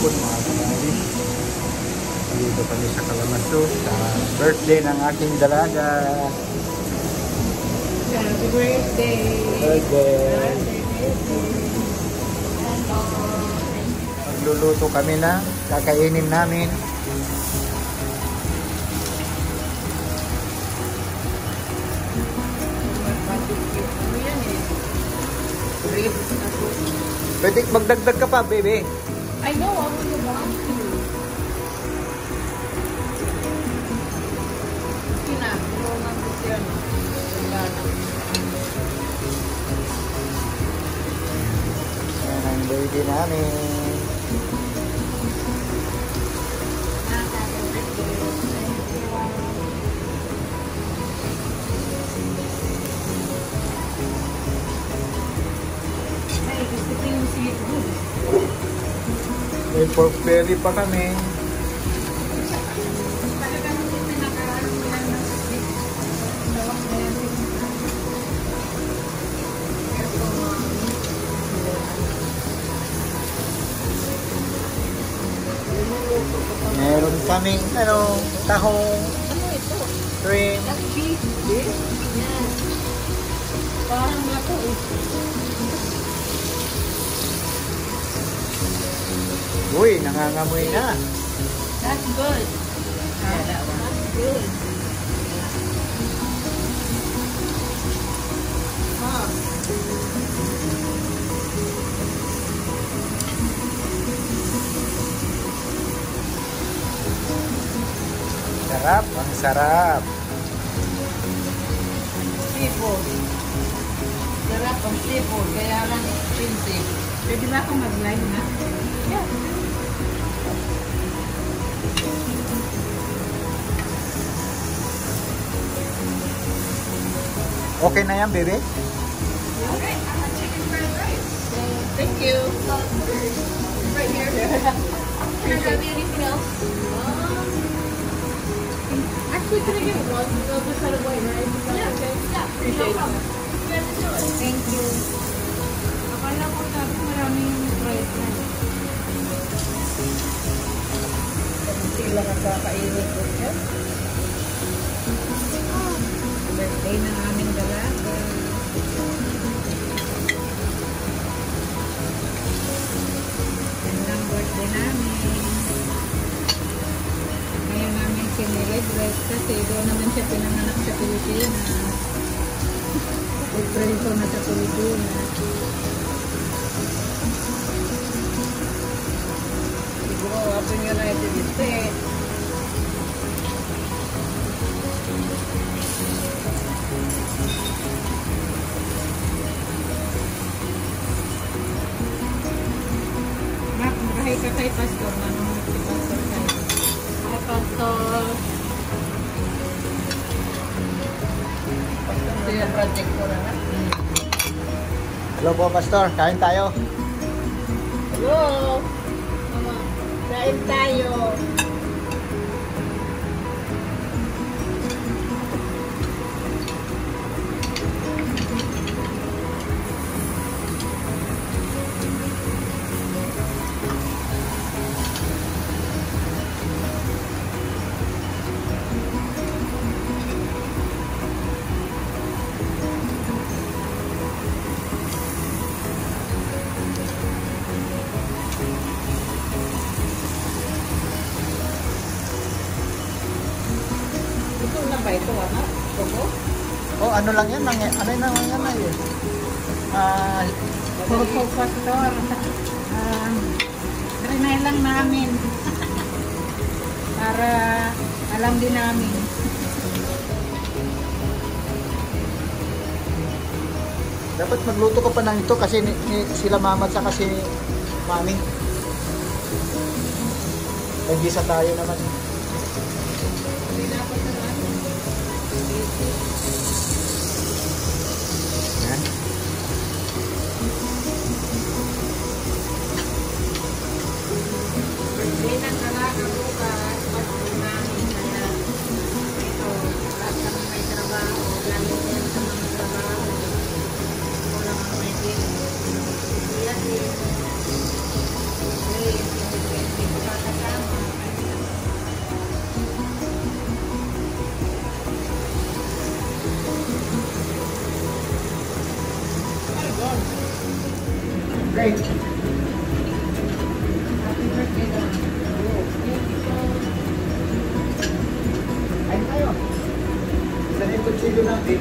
hapon mga kamari. Dito kami sa Kalamazoo sa birthday ng aking dalaga. Happy birthday! Birthday! Magluluto kami na kakainin namin. Pwede magdagdag ka pa, baby. I know, I will want to. Yan ang baby namin. May pork belly pa kami. Meron kaming tahong, shrimp. Parang lato. Uy, nangangamoy na. That's good. Yeah, that one. That's good. Huh. Sarap, ang sarap. Seafood. Sarap ang seafood. Kaya lang expensive. Pwede ba akong mag-live na? Yeah. Okay na yan, baby? Okay, I have chicken fried rice. Thank you. Right here. Can I grab you anything else? Actually, can I get one? No, just had a white rice. Is that okay? Yeah. Appreciate it. Thank you. Akala ko sabi maraming fried rice. Sila nagkakainit ko siya. Birthday ng aming dalaga. Yan ang birthday namin. Ngayon namin sinilibret kasi doon naman siya pinanganak sa Pilipinas. April ko na sa Pilipinas. Siguro ako yung United States. Kahit ka kay Pastor, nanonood si Pastor kayo. Hi, Pastor. Ito yung project ko na. Hello po, Pastor. Kain tayo. Hello. Mama, kain tayo. Ito, ano? Ito? Oh, ano lang yan? Ano lang yan na yun? Opo, Pastor. Trinay lang namin. Para alam din namin. Dapat magluto ka pa ng ito kasi sila mama at saka si mami. Nag-isa tayo naman. Yan. Birthday ng dalaga bukas. Birthday namin. Kaya ito, lahat kami may trabaho. Lalo din sa mga trabaho. Walang may din. Kaya din. Ayun tayo. Saan yung kutsilyo natin?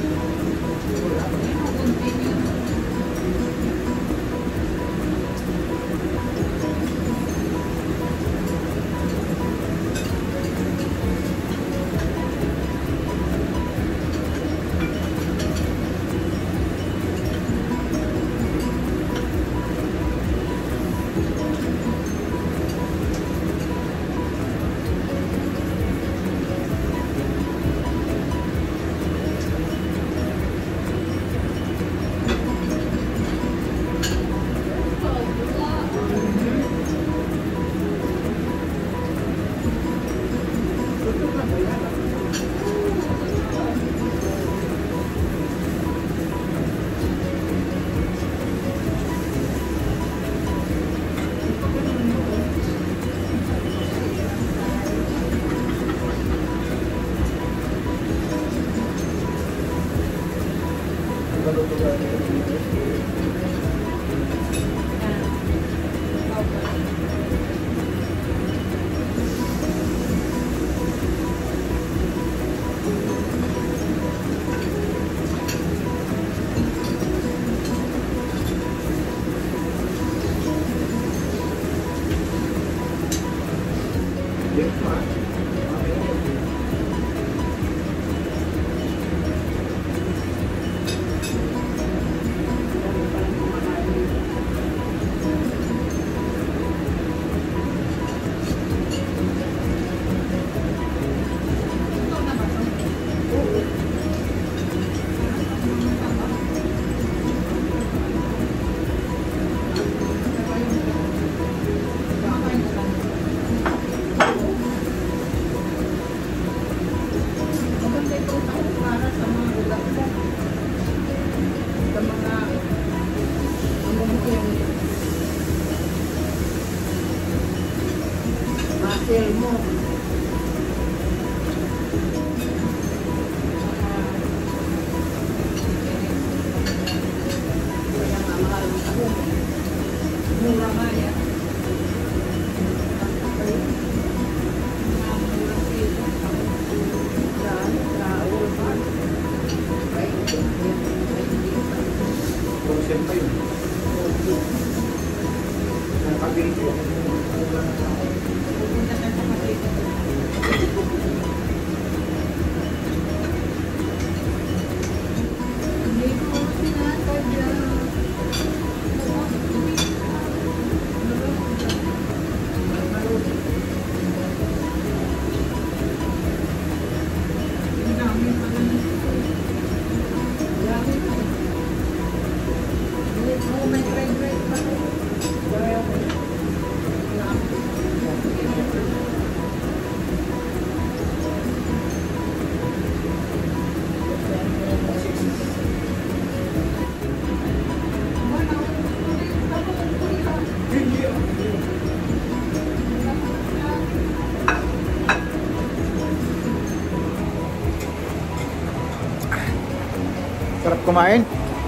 Sarap kumain.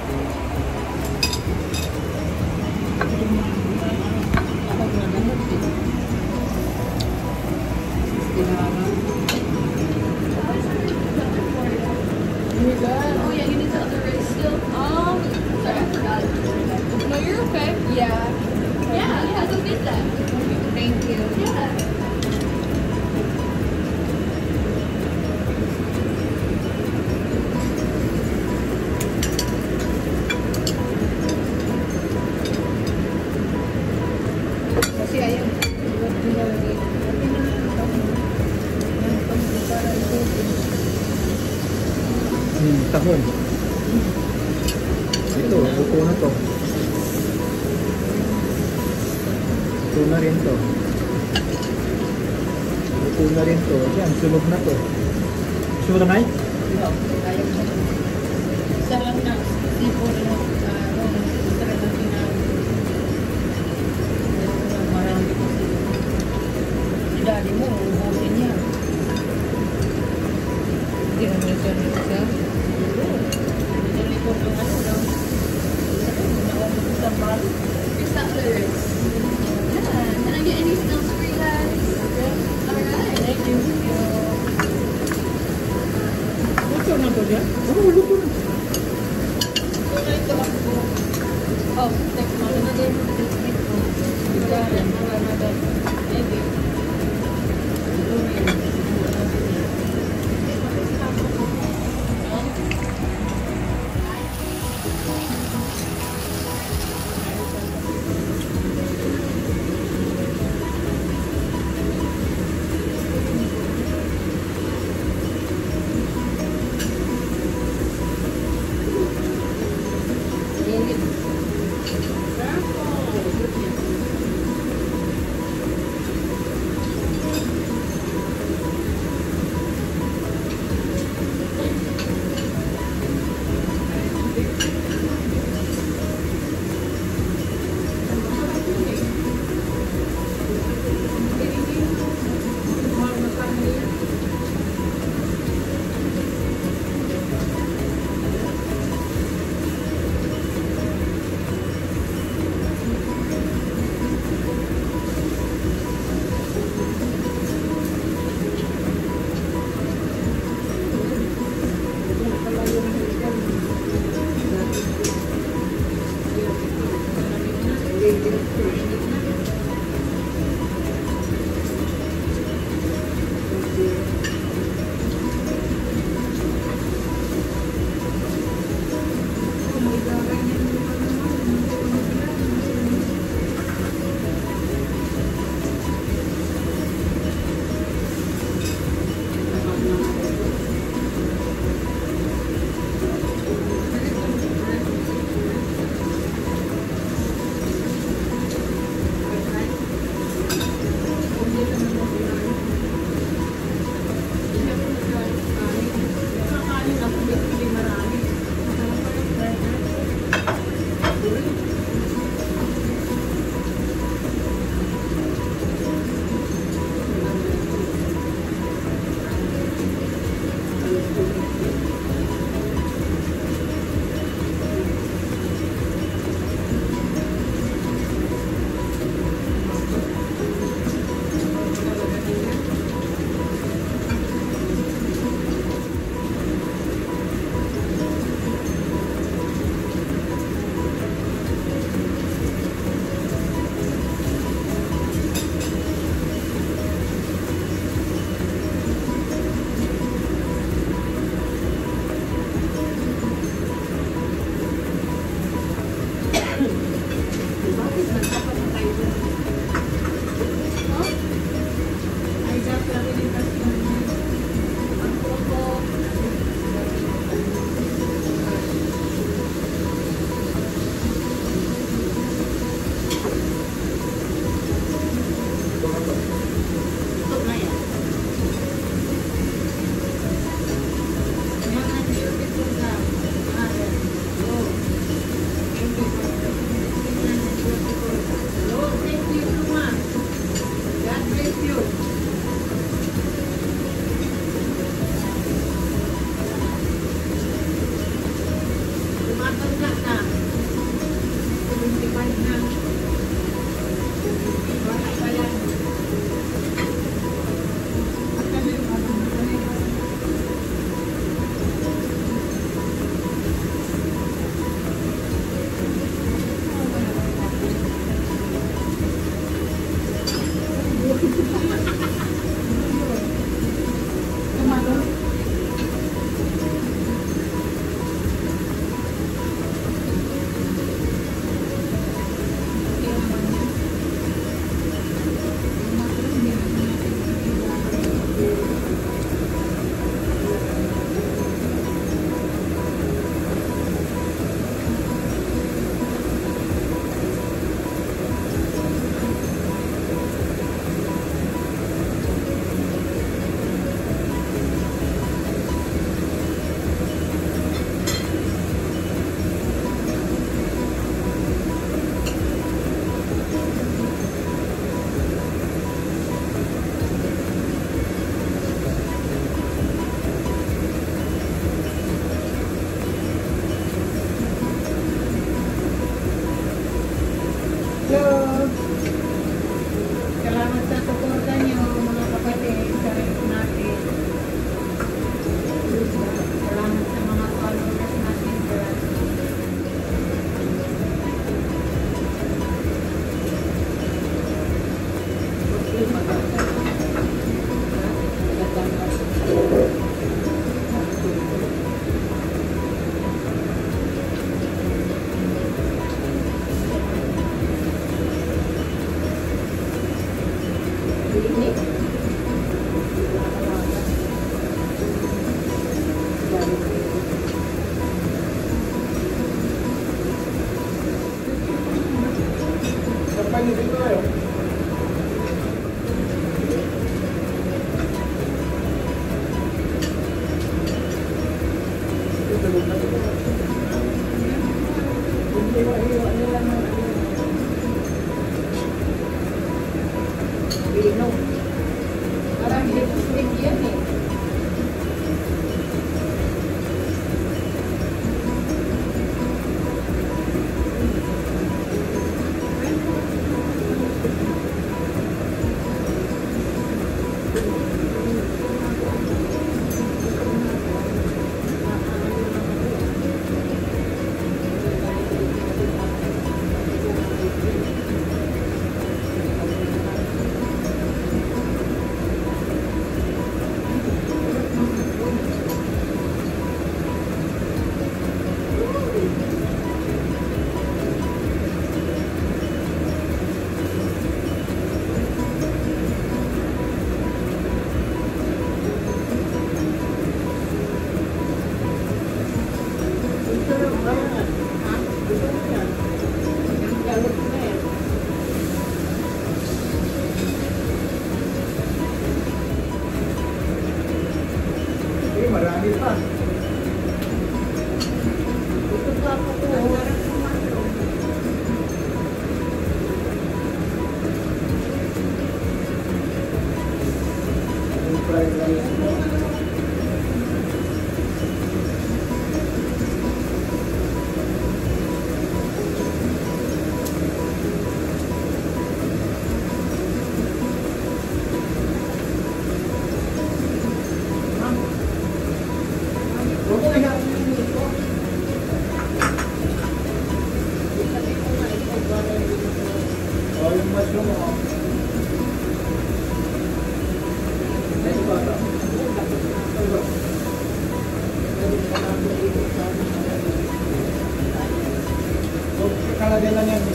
Oh yeah, you need the other rice still. Sorry, I forgot. No, you're okay. Yeah. Yeah, go get that. Thank you. Yeah. Kasi ayun, Tahon. Ito, luto na to. Luto na rin to. Luto na rin to. Yan, sunog na to. Gusto mo na, Nay? ayaw siya. Isa lang na, tipo na talagang marami kasi. Si daddy mo, ubusin niya. Hindi naman siya nisa. Nilikot yung ano lang. Naubos sa balo. Your settlers. Yeah. Can I get any Thank you. Ini. Sampai di situ ayo. Bino. Parang lipstick yan eh. Marami pa. Ito pa ako po. Yung fried rice mo. Huwag mo ihasin ito. Oh, yung mushroom mo. Ano ba ito? Ano ba? Huwag kalagay lang yan.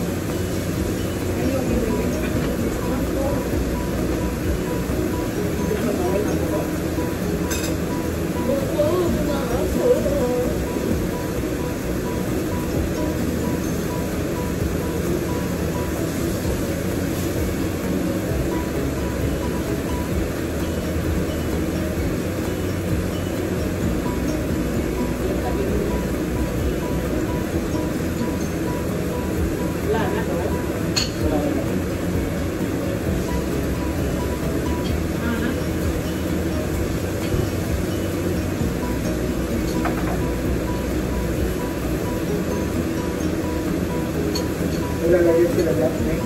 Ilalagay sila dyan, eh.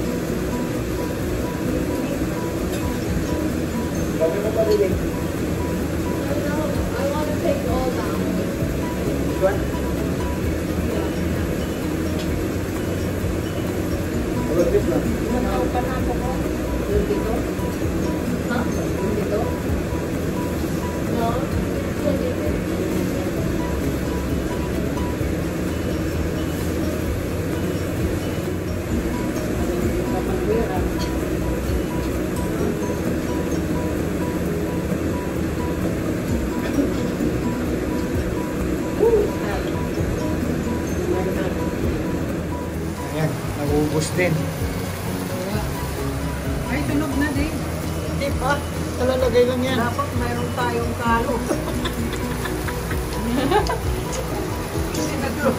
Sabi mo pa rin, eh. I want to take all down. What? About this one? Ano pa na ako ko? Yung dito? Huh? Yung dito? No. Still need it. Kapag-wira. Ayan, nag-uubos din. Ay, tunog na din. Hindi pa. Talalagay lang yan. Dapat mayroon tayong kalo. Hindi na doon.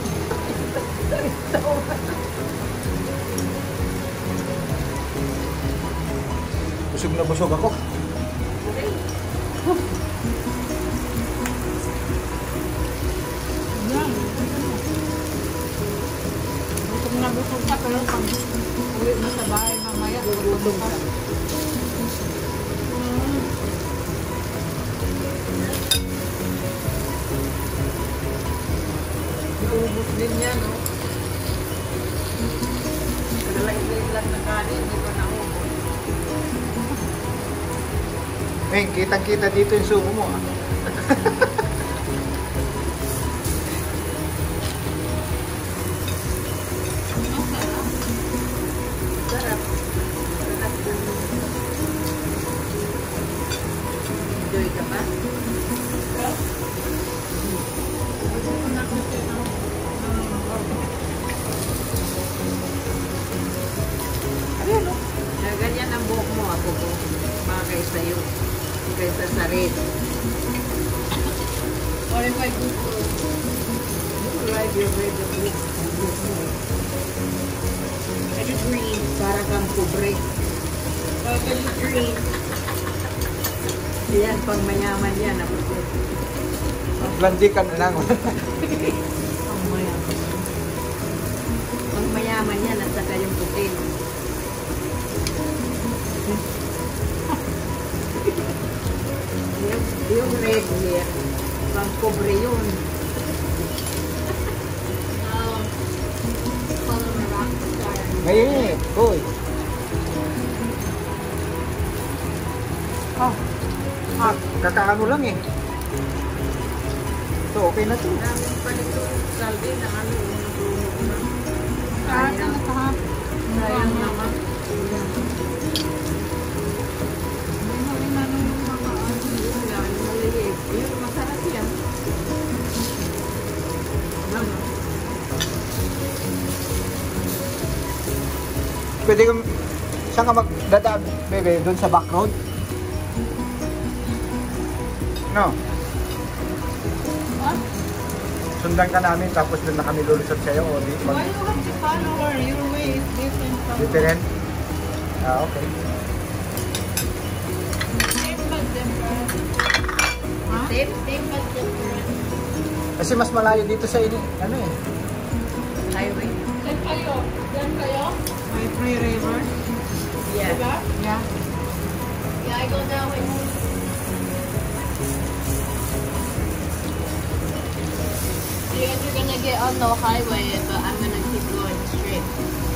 Busog na busog ako. Yan. Gutom na gutom ka pero pag uwi mo sa bahay mamaya, gutom ka. Ubus din yan, no? Kadalay-lay lang na kanin, hindi pa naubos. Eh, kitang-kita dito yung sumo mo, ah. Sarap. Sarap. kaysa yun. Kaysa sa red. Or if I Google. You like your red and blue. I do green. Para kang kubre. Or if I do green. Yan, pang mayaman yan. Ako po. Blandi ka na lang. Pang mayaman. Pang mayaman yan at saka yung putin. yung red niya, pang kubre yun. Follow my rock star. Ngayon, boy. Kakaano lang eh. So, okay na to. Namin pa nito, saldi na ano, natulog na. Sayang. Sayang naman. Yan, maliit. Yun, masarap yan. Ano? Pwede kang... Saan ka magdadaan, bebe? Doon sa back road? No? What? Sundan ka namin tapos doon na kami lulusot sa'yo o di Why you have to follow her? Your way is different from different? Ah, okay. Same but different. Huh? Same but different. Kasi mas malayo dito sa ini, ano eh. Highway. Saan kayo? Saan kayo? My free river? Yeah. Diba? Yeah. Yeah, I go that way. You guys are gonna get on the highway, but I'm gonna keep going straight.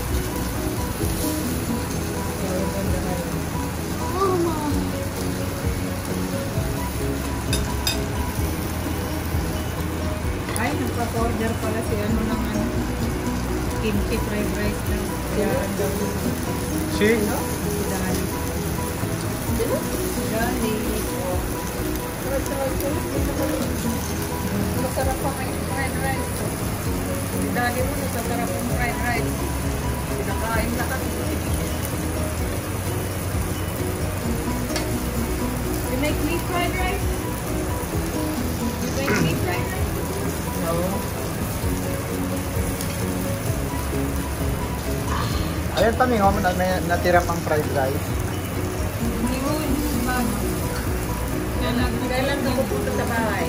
Oh, Mom. Ay, nagpa-order pala si ano ng ano. Kimchi fried rice na. Bayaran daw. Si? Si Dani. Dani. Masarap pa may fried rice. Si Dani mo, nasasarap yung fried rice. Pinakain na kami. You make me fried rice? You make me fried rice? No. Ayan pa, Ming, may natira pang fried rice. Yun, mama. Kailan ka pupunta sa bahay?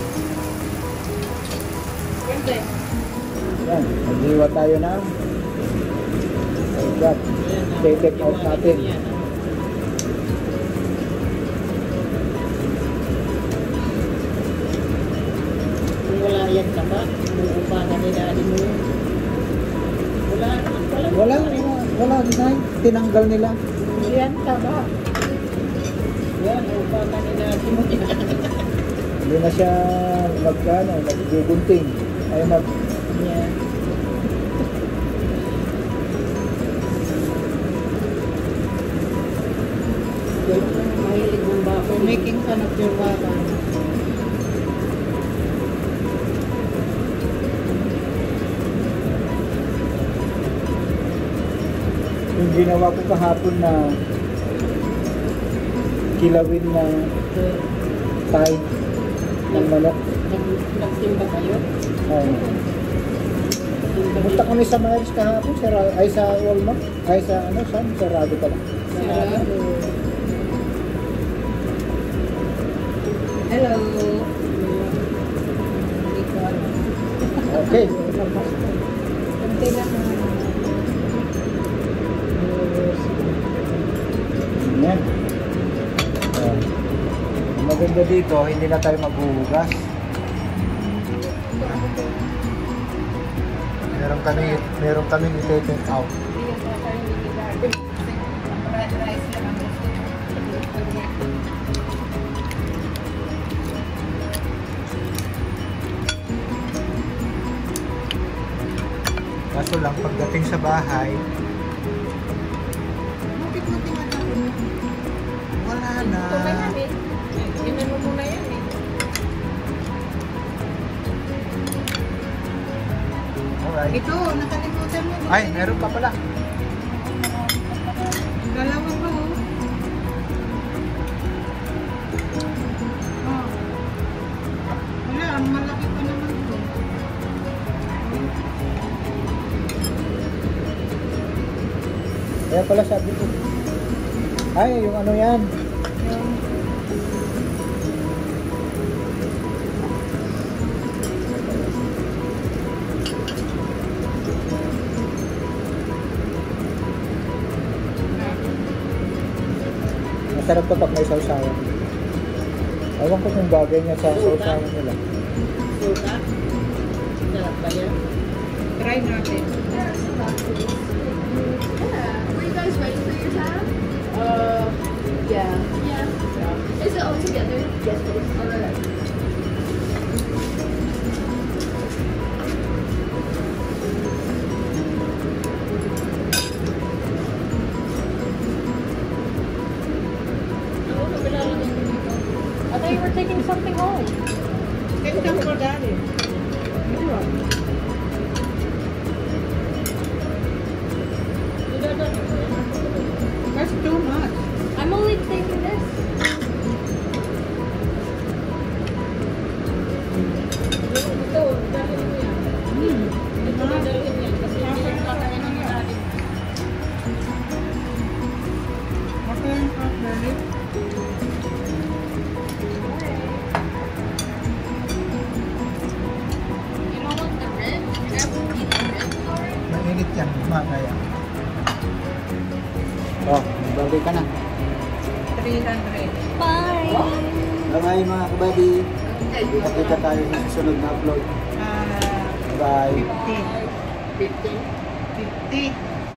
Wednesday. Yan, maghiwa tayo na. Ayan, take out natin. Kung wala yan ka ba? Uupahan ni Daddy mo yun. Wala naman pala. Wala, tinanggal nila. Yan ka ba? Yan, uupahan ni Daddy mo yan. Hindi na siya naggugunting. Ay, Yan. Mahilig mong bako. Making fun of your baka. yung ginawa ko kahapon na kilawin na thigh ng manok. Nagsimba kayo? Punta kami sa Miles kahapon, ay sa Walmart, ay sa ano, sarado pala. Hello. Okay. Kunti lang naman. Ayan. Ang maganda dito, hindi na tayo maghuhugas. Meron kami i-take out. Fried rice lang ang gusto ko. Kaso lang, pagdating sa bahay, wala na. Inano mo na yan eh. Alright. Ito, nakalimutan mo. Ay, meron pa pala. Dalawa pa oh. Kaya pala sabi ko. Ay, yung ano yan. Yung Masarap to pag may sausawan. Ewan ko kung bagay niya sa sausawan nila. Suka. Sarap ba yan? try natin. Yeah. Were you guys ready for your tab? Yeah. Yeah. Is it all together? Yes, it is. Alright. I thought you were taking something home. Take them for daddy. That's too much. I'm only taking this. Okay, half daddy. You don't want the rib? You guys will eat the rib already? Mainit yan, mamaya. Oh, bagay ka na. 300. Bye. Bye mga kabady. Nakita tayo sa susunod na upload. Ah, Bye. 50. 15. 50.